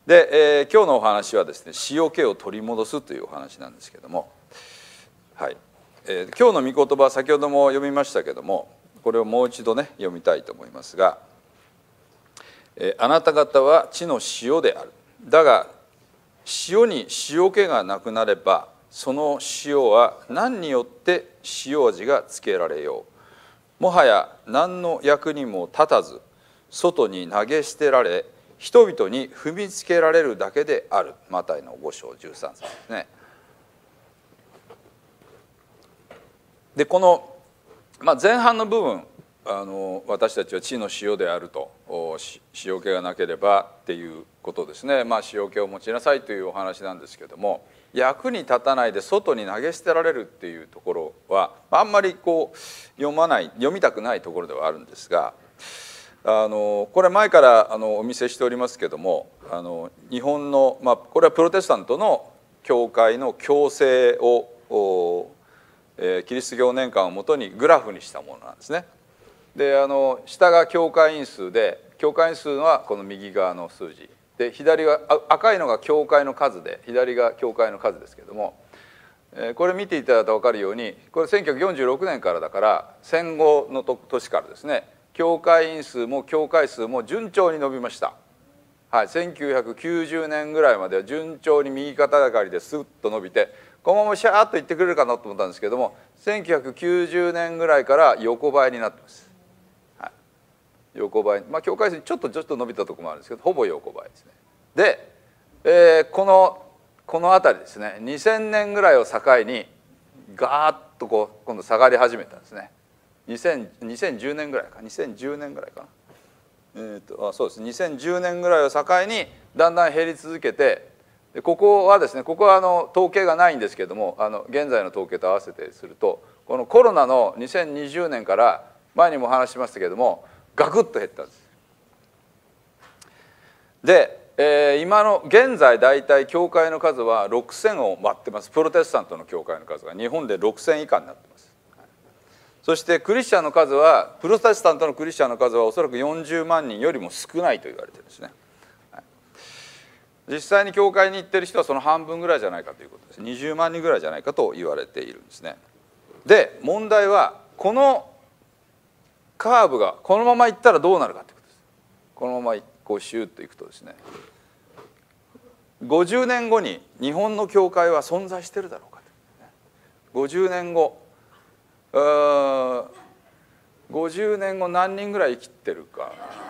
で、今日のお話はですね、塩気を取り戻すというお話なんですけども、はい、今日の御言葉は先ほども読みましたけども、これをもう一度ね読みたいと思いますが、あなた方は地の塩である。だが塩に塩気がなくなれば、その塩は何によって塩味がつけられよう。もはや何の役にも立たず、外に投げ捨てられ、人々に踏みつけられるだけである。マタイの5章13節ですね。でこの、前半の部分、私たちは地の塩であると、塩気がなければっていうことですね。塩気を持ちなさいというお話なんですけども、役に立たないで外に投げ捨てられるっていうところはあんまり読みたくないところではあるんですが、これ前からお見せしておりますけども、日本の、これはプロテスタントの教会の教制をキリスト教年間をもとにグラフにしたものなんですね。で下が教会員数で、教会員数はこの右側の数字で、左が赤いのが教会の数で、左が教会の数ですけども、これ見ていただいたら分かるように、これ1946年からだから、戦後の年からですね、教会員数も教会数も順調に伸びました。はい、1990年ぐらいまでは順調に右肩上がりですっと伸びて、このままシャーッといってくれるかなと思ったんですけども、1990年ぐらいから横ばいになってます。はい、横ばい、教会数ちょっと伸びたところもあるんですけど、ほぼ横ばいですね。で、この辺りですね、2000年ぐらいを境にガーッと今度下がり始めたんですね。2010年ぐらいか、2010年ぐらいかな。そうです。2010年ぐらいを境にだんだん減り続けて、ここはですね、ここは統計がないんですけども、現在の統計と合わせてすると、このコロナの2020年から前にもお話ししましたけども、ガクッと減ったんです。で、今の現在大体教会の数は6000を割ってます。プロテスタントの教会の数が日本で6000以下になってます。そしてクリスチャンの数は、プロテスタントのクリスチャンの数はおそらく40万人よりも少ないと言われてるんですね。実際に教会に行ってる人はその半分ぐらいじゃないかということです。20万人ぐらいじゃないかと言われているんですね。で問題は、このカーブがこのままいったらどうなるかということです。このままこうシューッといくとですね、50年後に日本の教会は存在してるだろうかと。50年後50年後何人ぐらい生きてるか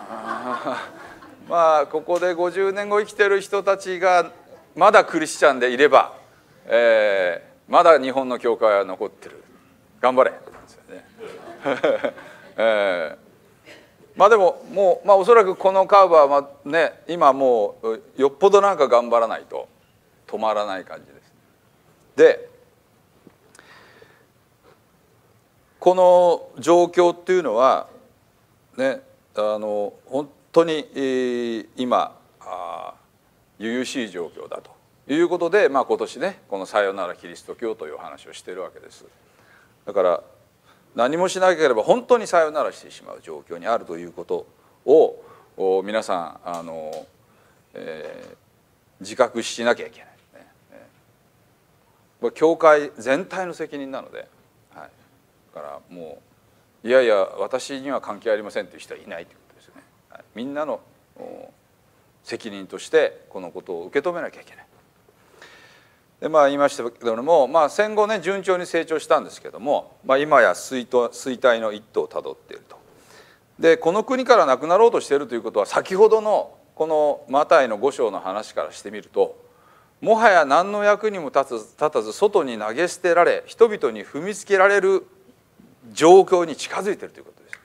ここで50年後生きてる人たちがまだクリスチャンでいれば、まだ日本の教会は残ってる。頑張れですよね。でももうおそらくこのカーブはね、今もうよっぽどなんか頑張らないと止まらない感じです。でこの状況っていうのはね、本当に今由々しい状況だということで、今年ね、このさよならキリスト教という話をしているわけです。だから何もしなければ本当にさよならしてしまう状況にあるということを皆さん自覚しなきゃいけない、教会全体の責任なので、はい、だからもういやいや私には関係ありませんという人はいないということですよね。はい、みんなの責任としてこのことを受け止めなきゃいけない。で言いましたけども、戦後ね順調に成長したんですけども、今や衰退の一途をたどっていると。でこの国からなくなろうとしているということは、先ほどのこのマタイの5章の話からしてみると、もはや何の役にも立たず外に投げ捨てられ、人々に踏みつけられる状況に近づいているということです。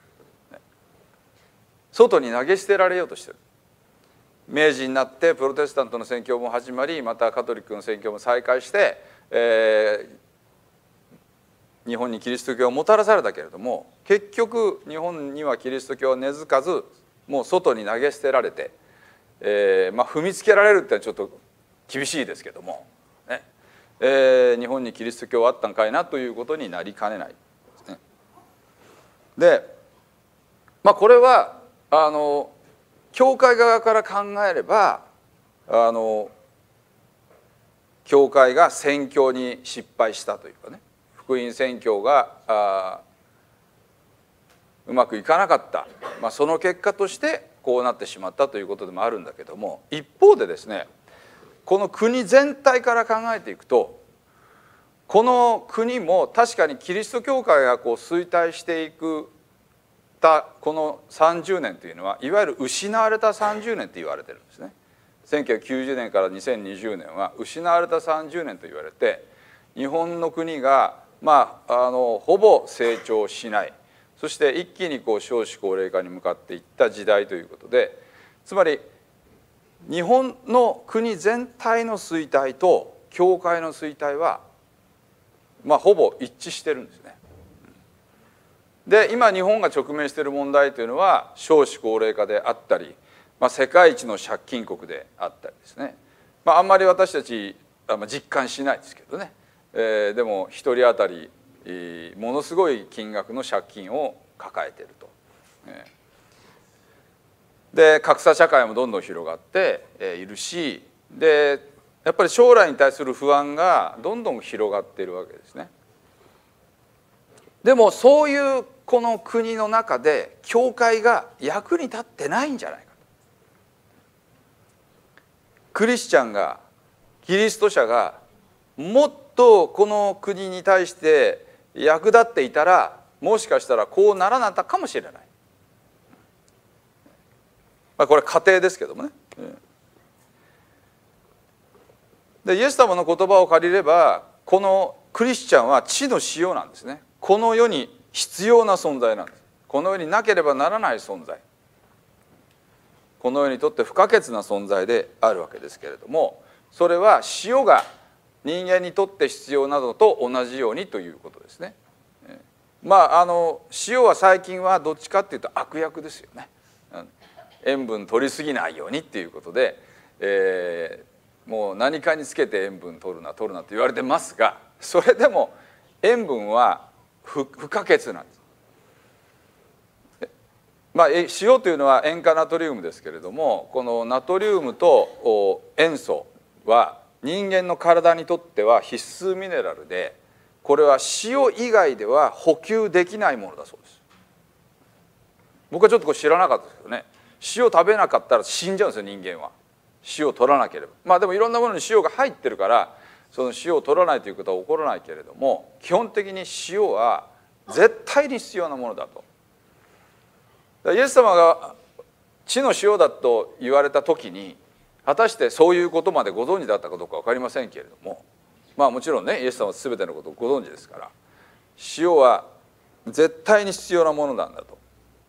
外に投げ捨てられようとしている。明治になってプロテスタントの宣教も始まり、またカトリックの宣教も再開して、日本にキリスト教をもたらされたけれども、結局日本にはキリスト教は根付かず、もう外に投げ捨てられて、踏みつけられるってのはちょっと厳しいですけども、ね日本にキリスト教はあったんかいなということになりかねないですね。でこれは教会側から考えれば教会が宣教に失敗したというかね、福音宣教がうまくいかなかった、その結果としてこうなってしまったということでもあるんだけども、一方でですね、この国全体から考えていくと、この国も確かにキリスト教会が衰退していくこの30年というのは、いわゆる失われた30年と言われてるんですね。1990年から2020年は失われた30年と言われて、日本の国がほぼ成長しない、そして一気に少子高齢化に向かっていった時代ということで、つまり日本の国全体の衰退と教会の衰退はほぼ一致してるんですね。で、今日本が直面している問題というのは少子高齢化であったり、世界一の借金国であったりですね、あんまり私たち実感しないですけどね、でも一人当たりものすごい金額の借金を抱えていると。で、格差社会もどんどん広がっているし、でやっぱり将来に対する不安がどんどん広がっているわけですね。でもそういうこの国の中で教会が役に立ってないんじゃないかと。クリスチャンが、キリスト者がもっとこの国に対して役立っていたら、もしかしたらこうならなかったかもしれない。これ仮定ですけどもね。で、イエス様の言葉を借りれば、このクリスチャンは地の塩なんですね。この世に必要な存在なんです。この世になければならない存在、この世にとって不可欠な存在であるわけですけれども、それは塩が人間にとって必要などと同じようにということですね。塩は最近はどっちかっていうと悪役ですよね。塩分取りすぎないようにっていうことで、もう何かにつけて塩分取るなと言われてますが、それでも塩分は不可欠なんです。塩というのは塩化ナトリウムですけれども、このナトリウムと塩素は人間の体にとっては必須ミネラルで、これは塩以外では補給できないものだそうです。僕はちょっと知らなかったですけどね、塩食べなかったら死んじゃうんですよ、人間は。塩を取らなければ。でもいろんなものに塩が入ってるから、その塩を取らないということは起こらないけれども、基本的に塩は絶対に必要なものだと。イエス様が地の塩だと言われた時に、果たしてそういうことまでご存知だったかどうか分かりませんけれども、もちろんね、イエス様は全てのことをご存知ですから、塩は絶対に必要なものなんだと。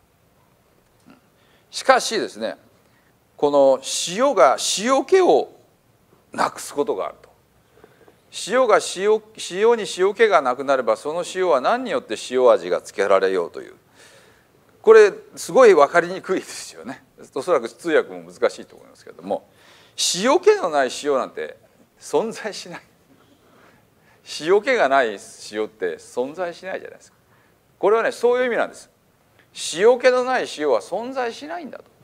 しかしですね、この塩が塩気をなくすことがあると。塩に塩気がなくなれば、その塩は何によって塩味がつけられようという、これすごい分かりにくいですよね。おそらく通訳も難しいと思いますけれども、塩気のない塩なんて存在しない。塩気がない塩って存在しないじゃないですか。これはね、そういう意味なんです。塩気のない塩は存在しないんだと。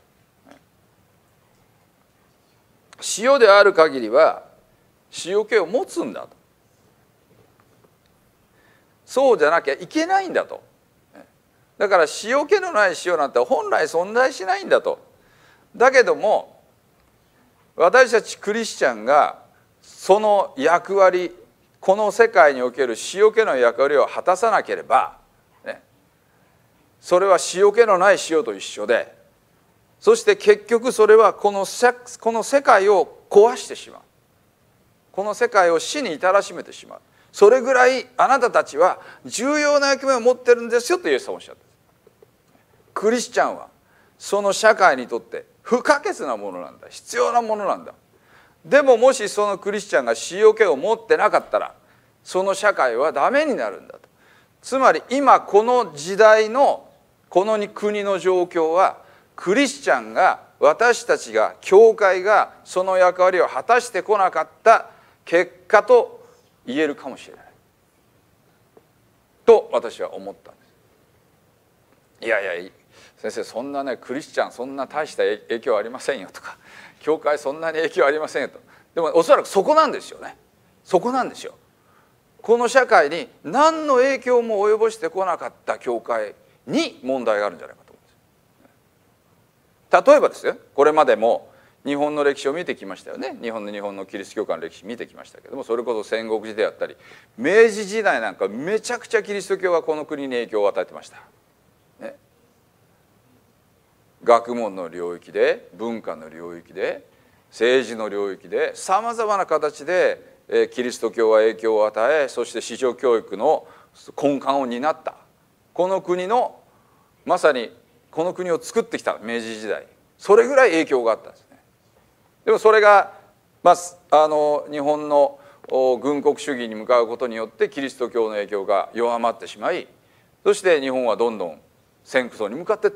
塩である限りは塩気を持つんだと。そうじゃなきゃいけないんだと。だから塩気のない塩なんて本来存在しないんだと。だけども私たちクリスチャンがその役割、この世界における塩気の役割を果たさなければ、それは塩気のない塩と一緒で、そして結局それはこの世界を壊してしまう。この世界を死に至らしめてしまう。それぐらいあなたたちは重要な役目を持ってるんですよとイエス様はおっしゃった。クリスチャンはその社会にとって不可欠なものなんだ、必要なものなんだ。でももしそのクリスチャンが塩気を持ってなかったら、その社会はダメになるんだと。つまり今この時代のこの国の状況は、クリスチャンが、私たちが、教会がその役割を果たしてこなかった結果と言えるかもしれないと私は思ったんです。いやいや、 先生そんなねクリスチャンそんな大した影響ありませんよとか、教会そんなに影響ありませんよと。でもおそらくそこなんですよね。そこなんですよ。この社会に何の影響も及ぼしてこなかった教会に問題があるんじゃないかと思うんです。例えばですよ、これまでも日本の歴史を見てきましたよね。日本のキリスト教会の歴史見てきましたけども、それこそ戦国時代だったり明治時代なんかめちゃくちゃキリスト教がこの国に影響を与えてました、ね、学問の領域で、文化の領域で、政治の領域でさまざまな形でキリスト教は影響を与え、そして思想教育の根幹を担ったこの国の、まさにこの国を作ってきた明治時代、それぐらい影響があったんですね。でもそれが、日本の軍国主義に向かうことによってキリスト教の影響が弱まってしまい、そして日本はどんどん戦争に向かっていった。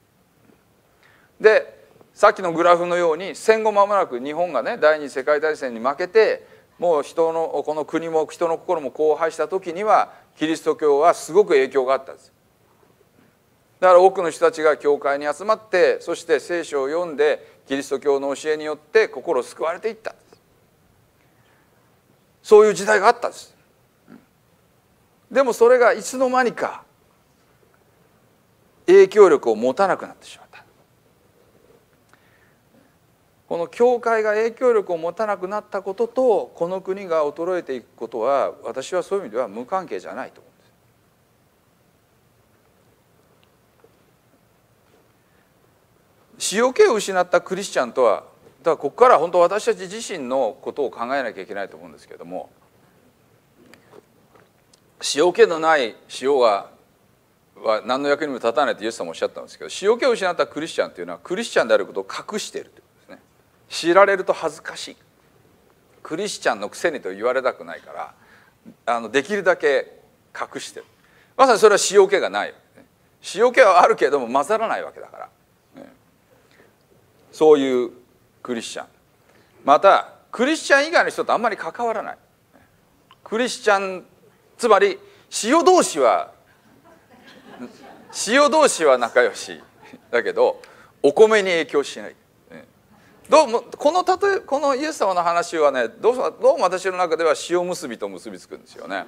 でさっきのグラフのように戦後間もなく日本がね第二次世界大戦に負けて、もうこの国も人の心も荒廃した時にはキリスト教はすごく影響があったんです。だから多くの人たちが教会に集まって、そして聖書を読んでキリスト教の教えによって心救われていったんです。そういう時代があったんです。でもそれがいつの間にか影響力を持たなくなってしまった。この教会が影響力を持たなくなったこととこの国が衰えていくことは、私はそういう意味では無関係じゃないと思うんです。塩気を失ったクリスチャンとは、だからここから本当私たち自身のことを考えなきゃいけないと思うんですけれども、塩気のない塩は何の役にも立たないとイエス様もおっしゃったんですけど、塩気を失ったクリスチャンというのはクリスチャンであることを隠しているということですね。知られると恥ずかしい、クリスチャンのくせにと言われたくないからできるだけ隠してる。まさにそれは塩気がない、塩気はあるけれども混ざらないわけだから、そういうクリスチャン、またクリスチャン以外の人とあんまり関わらない。クリスチャン、つまり塩同士は仲良しだけどお米に影響しない。どうもこのイエス様の話はね、どうも私の中では塩むすびと結びつくんですよね。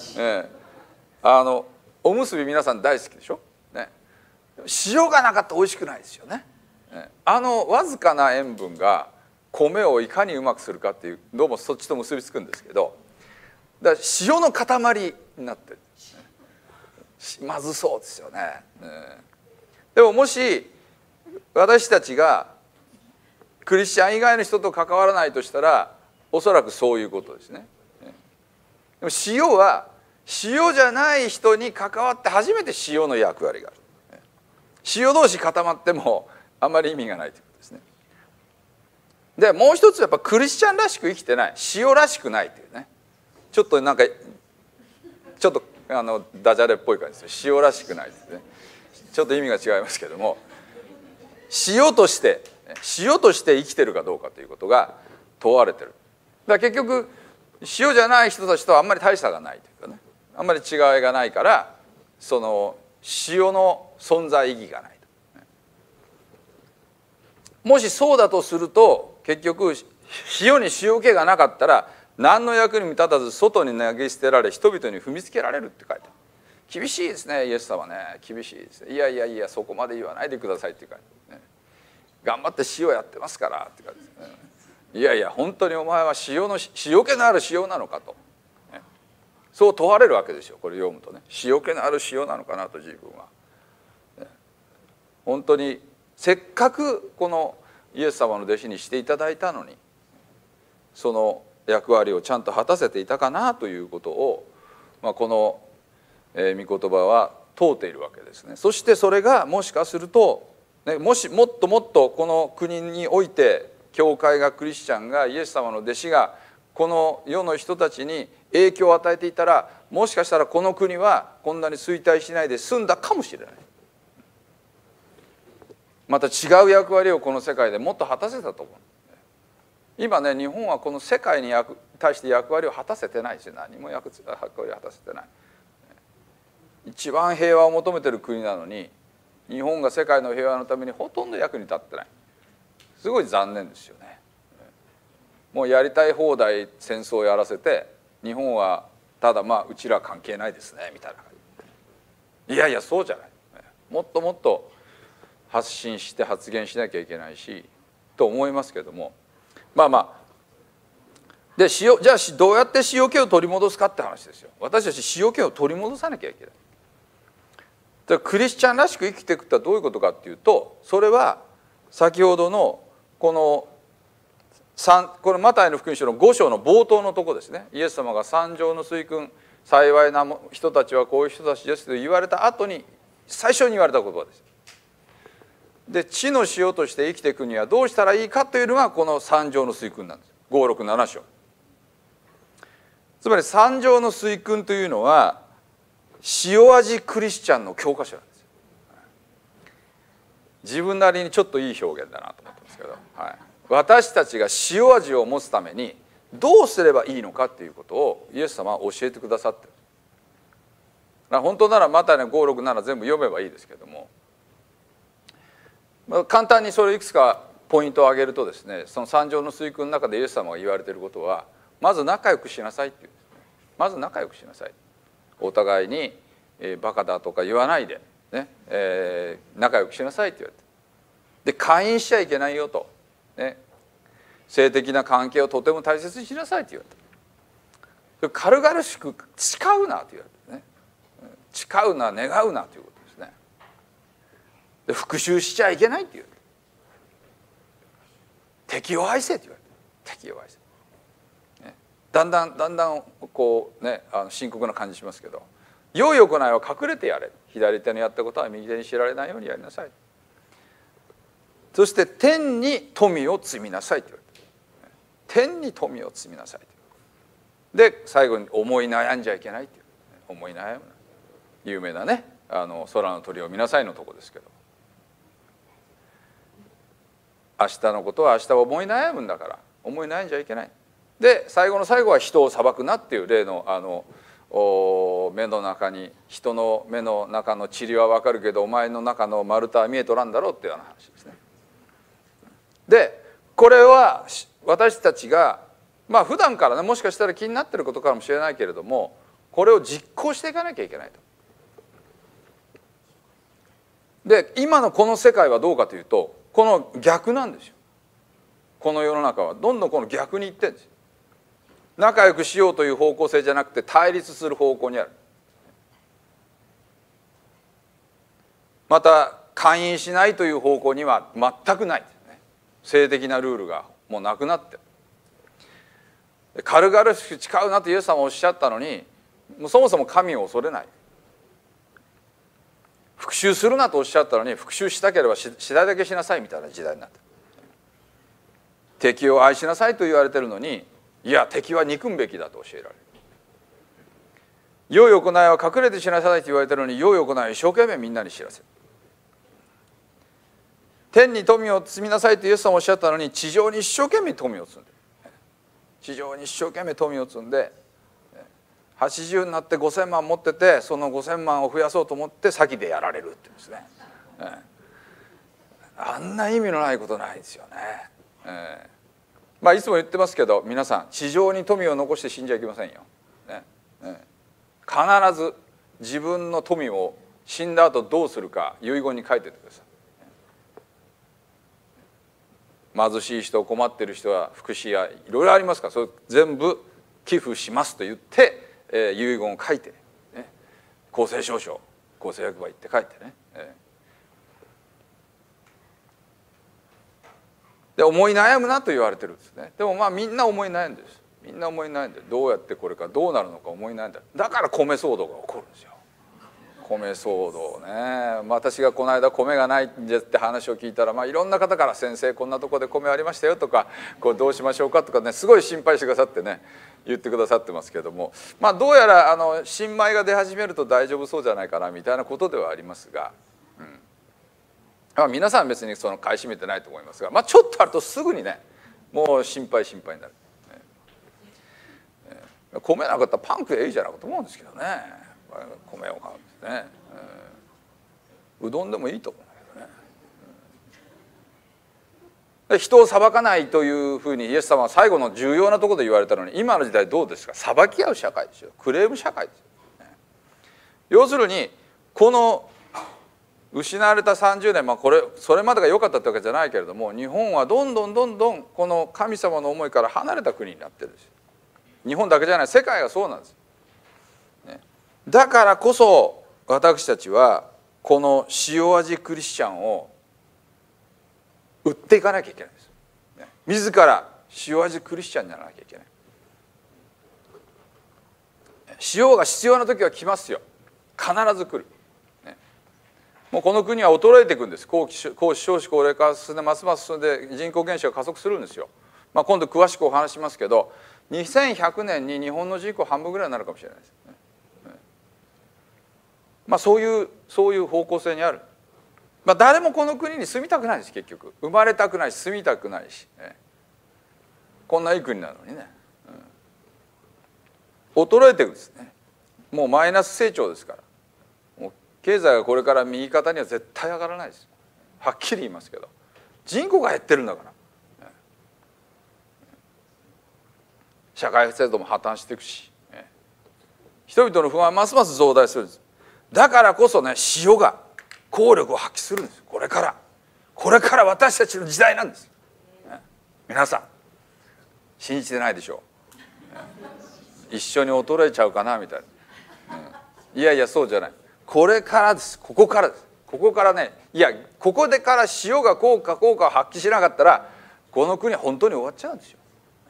おむすび皆さん大好きでしょ、ね、塩がなかったら美味しくないですよね。わずかな塩分が米をいかにうまくするかっていう、どうもそっちと結びつくんですけど、だから塩の塊になってる、まずそうですよね。でももし私たちがクリスチャン以外の人と関わらないとしたら、おそらくそういうことですね。でも塩は塩じゃない人に関わって初めて塩の役割がある。塩同士固まってもあんまり意味がないということですね。でもう一つやっぱクリスチャンらしく生きてない、塩らしくないというね、ちょっとなんかちょっとダジャレっぽい感じですよ。塩らしくないですね。ちょっと意味が違いますけども、塩として生きてるかどうかということが問われてる。だから結局塩じゃない人たちとはあんまり大差がないというかね、あんまり違いがないから、その塩の存在意義がないと。もしそうだとすると、結局塩に塩気がなかったら何の役にも立たず外に投げ捨てられ、人々に踏みつけられるって書いてある。厳しいですね、イエス様ね、厳しいですね。いやそこまで言わないでくださいっていう感じ、ね、頑張って塩やってますからって感じですね。いや本当にお前は塩気のある塩なのかと、ね、そう問われるわけですよ。これ読むとね、塩気のある塩なのかなと自分は、ね、本当にせっかくこのイエス様の弟子にしていただいたのに、その役割をちゃんと果たせていたかなということを、この御言葉は問うているわけですね。そしてそれがもしかすると、もっともっとこの国において教会が、クリスチャンが、イエス様の弟子がこの世の人たちに影響を与えていたら、もしかしたらこの国はこんなに衰退しないで済んだかもしれない。また違う役割をこの世界でもっと果たせたと思う。今ね、日本はこの世界に対して役割を果たせてないし、何も役割を果たせてない。一番平和を求めてる国なのに、 日本が世界の平和のためにほとんど役に立ってない。すごい残念ですよね。もうやりたい放題戦争をやらせて、日本はただうちら関係ないですねみたいな感じ。いやいやそうじゃない。もっともっと発信して発言しなきゃいけないしと思いますけども、でじゃあどうやって塩気を取り戻すかって話ですよ。私たち塩気を取り戻さなきゃいけない。でクリスチャンらしく生きていくってどういうことかっていうと、それは先ほどのこれマタイの福音書の5章の冒頭のとこですね。イエス様が三条の水訓、幸いな人たちはこういう人たちですと言われた後に最初に言われた言葉です。で地の塩として生きていくにはどうしたらいいかというのがこの三条の水訓なんです。567章。つまり三条の水訓というのは塩味クリスチャンの教科書なんですよ。自分なりにちょっといい表現だなと思ってますけど、私たちが塩味を持つためにどうすればいいのかということをイエス様は教えてくださってる。本当ならマタイの567全部読めばいいですけども、簡単にそれいくつかポイントを挙げるとですね、その三条の水訓の中でイエス様が言われていることは、まず仲良くしなさいっていうんですね。まず仲良くしなさい。お互いにバカだとか言わないで、ね仲良くしなさいって言われて、で介抱しちゃいけないよと、ね、性的な関係をとても大切にしなさいって言われて、軽々しく誓うなと言われてね、誓うな願うなということですね。で復讐しちゃいけないって言われて、敵を愛せって言われて、敵を愛せ、ね、だんだんこうね深刻な感じしますけど、良い行いは隠れてやれ、左手にやったことは右手に知られないようにやりなさい、そして天に富を積みなさいって言われて、天に富を積みなさいで最後に思い悩んじゃいけないっていう、思い悩む、有名なね空の鳥を見なさいのとこですけど、明日のことは明日思い悩むんだから思い悩んじゃいけない。で最後の最後は人を裁くなっていう例の目の中に、人の目の中の塵は分かるけどお前の中の丸太は見えとらんだろうっていうような話ですね。でこれは私たちが普段からねもしかしたら気になってることかもしれないけれども、これを実行していかなきゃいけないと。で今のこの世界はどうかというとこの逆なんですよ。この世の中はどんどんこの逆にいってるんですよ。仲良くしようという方向性じゃなくて対立する方向にある。また勧誘しないという方向には全くない。性的なルールがもうなくなってる。軽々しく誓うなとイエス様はおっしゃったのに、そもそも神を恐れない。復讐するなとおっしゃったのに復讐したければ次第だけしなさいみたいな時代になってる。敵を愛しなさいと言われてるのに、いや敵は憎むべきだと教えられる。良い行いは隠れてしなさいと言われてるのに良い行いを一生懸命みんなに知らせる。天に富を積みなさいとイエス様おっしゃったのに地上に一生懸命富を積んで、地上に一生懸命富を積んで、80になって5000万持ってて、その5000万を増やそうと思って先でやられるっていうんですね。あんな意味のないことないですよね。いつも言ってますけど、皆さん地上に富を残して死んじゃいけませんよ。必ず自分の富を死んだ後どうするか遺言に書いててください。貧しい人、困ってる人は福祉やいろいろありますから、それ全部寄付しますと言って、遺言を書いて、ね、公正証書公正役場行って書いてね、で思い悩むなと言われてるんですね。でもみんな思い悩んでるんです。みんな思い悩んで、どうやってこれからどうなるのか思い悩んでる。だから米騒動が起こるんですよ。米騒動ね。私がこの間米がないんですって話を聞いたら、いろんな方から「先生こんなとこで米ありましたよ」とか「これどうしましょうか」とかね、すごい心配してくださってね言ってくださってますけども、どうやら新米が出始めると大丈夫そうじゃないかなみたいなことではありますが、皆さん別にその買い占めてないと思いますが、ちょっとあるとすぐにねもう心配になる。米なかったらパン食えばいいじゃないかと思うんですけどね。米を買うんですね。 うどんでもいいと思うんだけどね。で人を裁かないというふうにイエス様は最後の重要なところで言われたのに、今の時代どうですか？裁き合う社会ですよ。クレーム社会ですよ。要するにこの失われた30年、それまでが良かったってわけじゃないけれども、日本はどんどんこの神様の思いから離れた国になってるんですよ。日本だけじゃない、世界がそうなんです。だからこそ私たちはこの塩味クリスチャンを売っていかなきゃいけないんです。自ら塩味クリスチャンにならなきゃいけない。塩が必要な時は来ますよ。必ず来る。もうこの国は衰えていくんです。少子高齢化が進んでますます進んで人口減少が加速するんですよ。今度詳しくお話しますけど、2100年に日本の人口半分ぐらいになるかもしれないです。そういう方向性にある。誰もこの国に住みたくないです。結局生まれたくないし住みたくないし、こんないい国なのにね、衰えていくんですね。もうマイナス成長ですから。もう経済がこれから右肩には絶対上がらないです。はっきり言いますけど、人口が減ってるんだから、社会制度も破綻していくし、人々の不安はますます増大するんです。だからこそね、塩が効力を発揮するんです。これから私たちの時代なんです。皆さん信じてないでしょう。一緒に衰えちゃうかなみたいな。いやいやそうじゃない。これからです。ここからです。ここからね、ここでから塩が効果を発揮しなかったらこの国は本当に終わっちゃうんですよ。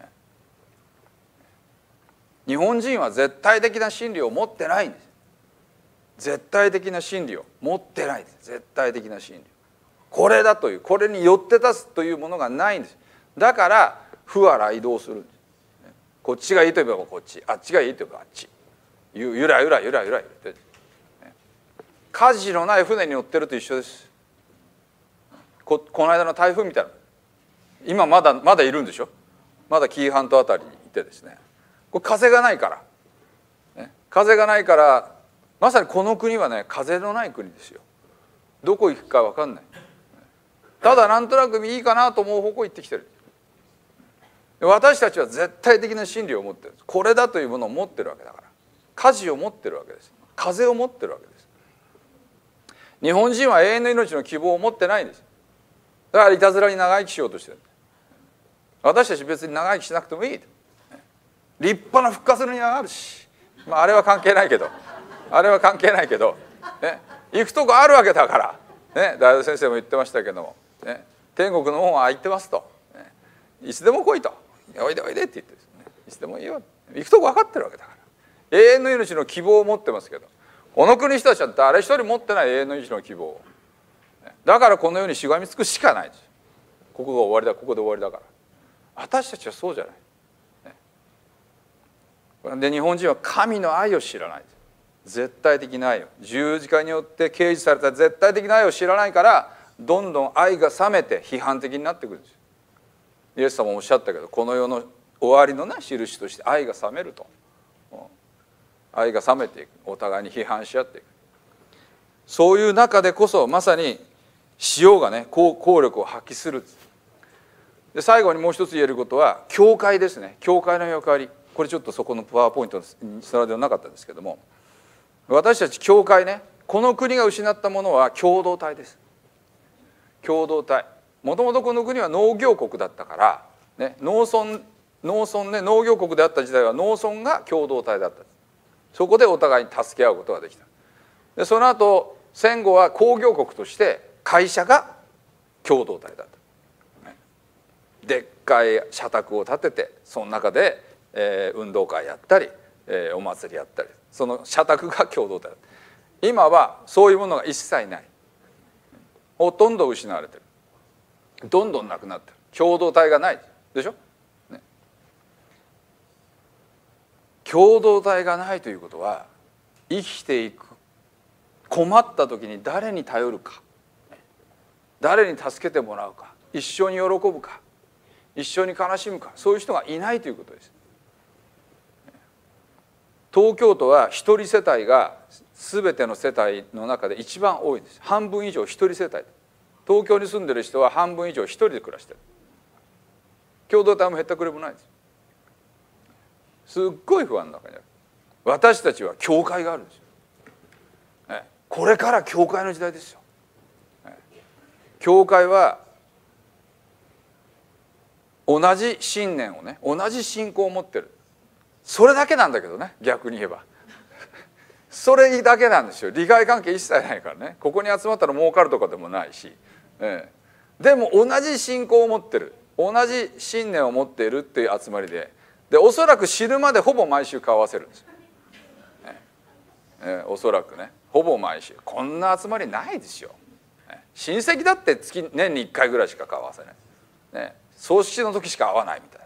日本人は絶対的な真理を持ってないんです。絶対的な真理を持ってないんです。絶対的な真理、これだという、これによって立つというものがないんです。だから不は雷動するんです。こっちがいいと言えばこっち、あっちがいいと言えばあっち、ゆらゆら言って舵のない船に乗ってると一緒です。この間の台風みたいな、今まだいるんでしょ。まだ紀伊半島あたりにいてですね、これ風がないから、風がないから、まさにこの国はね、風のない国ですよ。どこ行くか分かんない。ただなんとなくいいかなと思う方向行ってきてる。私たちは絶対的な真理を持ってる。これだというものを持ってるわけだから、舵を持ってるわけです。風を持ってるわけです。日本人は永遠の命の希望を持ってないんです。だからいたずらに長生きしようとしてる。私たち別に長生きしなくてもいい。立派な復活の庭があるし、あれは関係ないけど、行くとこあるわけだから、大学先生も言ってましたけども、天国の門は開いてますと、いつでも来いと、おいでおいでって言ってですね、いつでもいいよ、行くとこ分かってるわけだから、永遠の命の希望を持ってますけど、この国の人たちは誰一人持ってない永遠の命の希望を。だからこのようにしがみつくしかないです。ここが終わりだ、ここで終わりだから。私たちはそうじゃない。で日本人は神の愛を知らない。絶対的な愛を、十字架によって掲示された絶対的な愛を知らないから、どんどん愛が冷めて批判的になってくるんですよ。イエス様もおっしゃったけど、この世の終わりのね印として愛が冷めると、愛が冷めていく、お互いに批判し合っていく。そういう中でこそまさに塩がね効力を発揮する。で最後にもう一つ言えることは教会ですね。教会の役割、これちょっとそこのパワーポイントのスライドなかったんですけども、私たち教会ね、この国が失ったものは共同体です。共同体。もともとこの国は農業国だったから、ね、農村ね、農業国であった時代は農村が共同体だった。そこでお互いに助け合うことができた。でその後戦後は工業国として会社が共同体だった。でっかい社宅を建てて、その中で、運動会やったり、お祭りやったり、その社宅が共同体だった。今はそういうものが一切ない。ほとんど失われてる。どんどんなくなってる。共同体がないでしょ、ね、共同体がないということは、生きていく、困った時に誰に頼るか、誰に助けてもらうか、一緒に喜ぶか、一緒に悲しむか、そういう人がいないということです。 東京都は一人世帯が全ての世帯の中で一番多いんです。半分以上一人世帯。東京に住んでる人は半分以上一人で暮らしてる。共同体も減ったくれもないです。すっごい不安の中にある。私たちは教会があるんですよ。これから教会の時代ですよ。教会は同じ信念をね、同じ信仰を持ってる。それだけなんだけどね、逆に言えばそれだけなんですよ。利害関係一切ないからね。ここに集まったら儲かるとかでもないし、でも同じ信仰を持ってる、同じ信念を持っているっていう集まりで、おそらく死ぬまでほぼ毎週顔合わせるんですよ、おそらくね、ほぼ毎週。こんな集まりないですよ。親戚だって年に1回ぐらいしか顔合わせない、ね、葬式の時しか会わないみたい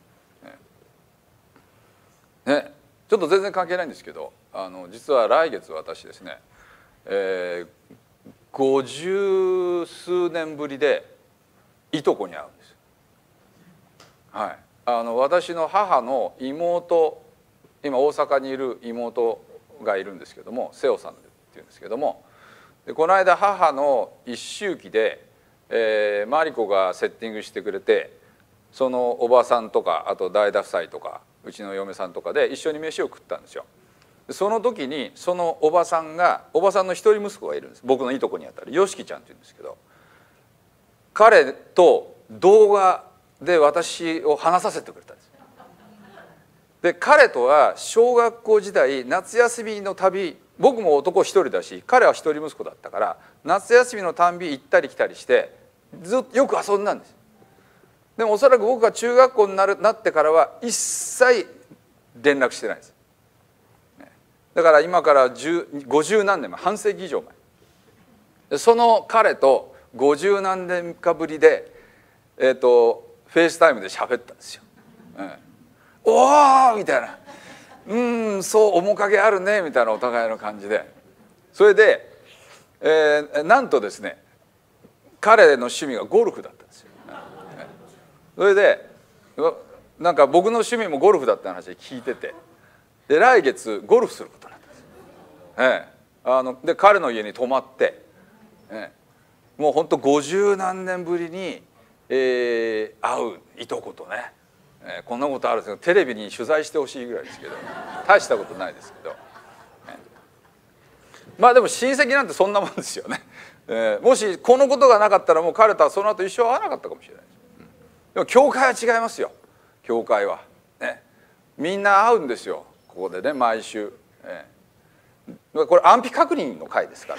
なね。ちょっと全然関係ないんですけど、実は来月私ですね、50数年ぶりでいとこに会うんです。はい、私の母の妹、今大阪にいる妹がいるんですけども、瀬尾さんっていうんですけども、でこの間母の一周忌で、マリコがセッティングしてくれて、そのおばさんとかあと代田夫妻とかうちの嫁さんとかで一緒に飯を食ったんですよ。その時にそのおばさんの一人息子がいるんです。僕のいとこにあたるよしきちゃんっていうんですけど、彼と動画で私を話させてくれたんです。で彼とは小学校時代夏休みの旅、僕も男一人だし彼は一人息子だったから、夏休みのたんび行ったり来たりしてずっとよく遊んだんです。でもおそらく僕が中学校になってからは一切連絡してないです。だから今から50何年前、半世紀以上前、その彼と50何年かぶりでフェイスタイムで喋ったんですよ。おーみたいな、そう面影あるねみたいなお互いの感じで、それで、なんとですね、彼の趣味がゴルフだったんですよ。それでなんか僕の趣味もゴルフだって話で聞いてて、で来月ゴルフすることになったんです。で彼の家に泊まって、もうほんと50何年ぶりに、会ういとことね、こんなことあるんですけど、テレビに取材してほしいぐらいですけど、大したことないですけど、まあでも親戚なんてそんなもんですよね。もしこのことがなかったらもう彼とはその後一生会わなかったかもしれないです。でも教会は違いますよ。教会はね、みんな会うんですよ、ここでね、毎週。これ安否確認の会ですから、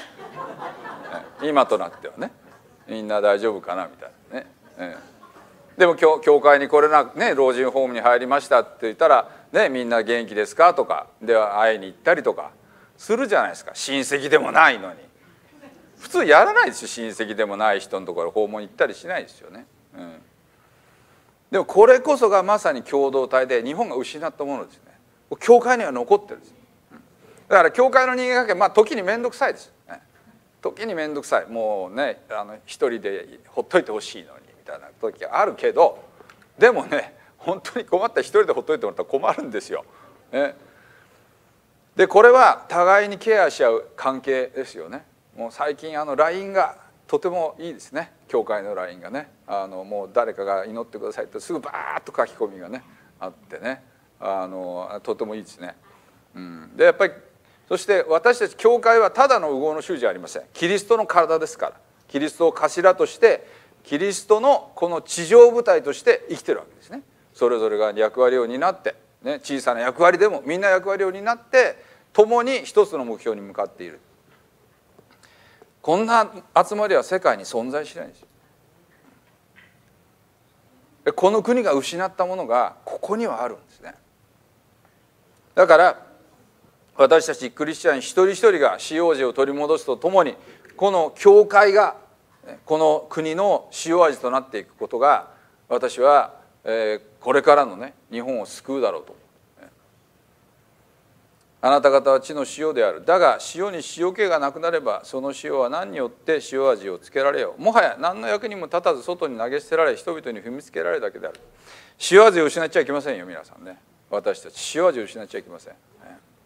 今となってはね、みんな大丈夫かなみたいなね。でも教会に来れなくね、老人ホームに入りましたって言ったらね、みんな元気ですかとかで会いに行ったりとかするじゃないですか。親戚でもないのに普通やらないですよ。親戚でもない人のところ訪問行ったりしないですよね。でもこれこそがまさに共同体で、日本が失ったものですね。教会には残ってるんです。だから教会の人間関係、まあ時に面倒くさいです、時に面倒くさい。もうね、一人でほっといてほしいのにみたいな時があるけど、でもね、本当に困ったら一人でほっといてもらったら困るんですよ。でこれは互いにケアし合う関係ですよね。もう最近LINE がとてもいいですね。教会の LINE がね、もう誰かが祈ってくださいってすぐバーッと書き込みがねあってね、とてもいいですね。でやっぱりそして私たち教会はただの右往の衆じゃありません。キリストの体ですから、キリストを頭としてキリストのこの地上部隊として生きてるわけですね。それぞれが役割を担って、ね、小さな役割でもみんな役割を担って共に一つの目標に向かっている。こんな集まりは世界に存在しないんですよ。この国が失ったものがここにはあるんですね。だから私たちクリスチャン一人一人が使用味を取り戻すとともに、この教会がこの国の使用味となっていくことが、私はこれからのね日本を救うだろうと。あなた方は地の塩である。だが塩に塩気がなくなれば、その塩は何によって塩味をつけられよう。もはや何の役にも立たず外に投げ捨てられ、人々に踏みつけられるだけである。塩味を失っちゃいけませんよ皆さんね。私たち塩味を失っちゃいけません。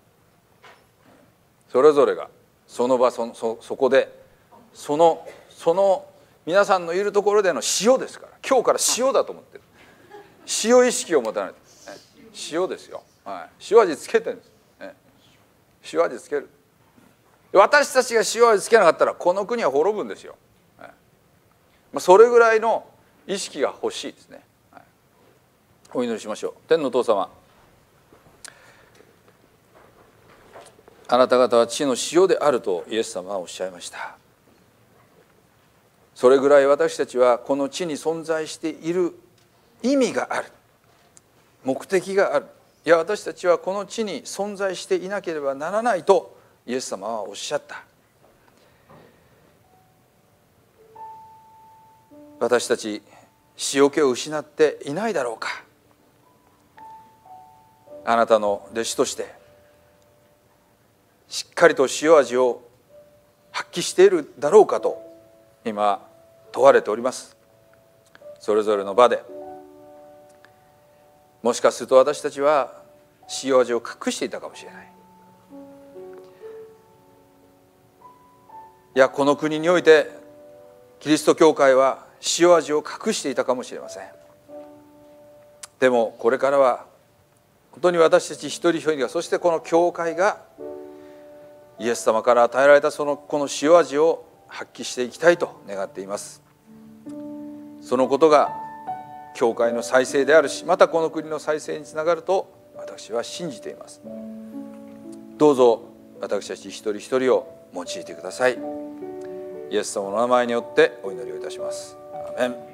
それぞれがその場そこでその皆さんのいるところでの塩ですから、今日から塩だと思ってる。塩意識を持たないと、塩ですよ、はい、塩味つけてるんです、塩味つける。私たちが塩味つけなかったらこの国は滅ぶんですよ、それぐらいの意識が欲しいですね。お祈りしましょう。天のお父様、あなた方は地の塩であるとイエス様はおっしゃいました。それぐらい私たちはこの地に存在している意味がある、目的がある。いや、私たちはこの地に存在していなければならないとイエス様はおっしゃった。私たち塩気を失っていないだろうか。あなたの弟子としてしっかりと塩味を発揮しているだろうかと今問われております。それぞれの場でもしかすると私たちは塩味を隠していたかもしれない。いや、この国においてキリスト教会は塩味を隠していたかもしれません。でもこれからは本当に私たち一人一人が、そしてこの教会がイエス様から与えられたこの塩味を発揮していきたいと願っています。そのことが教会の再生であるし、またこの国の再生につながると私は信じています。どうぞ私たち一人一人を用いてください。イエス様の名前によってお祈りをいたします。アーメン。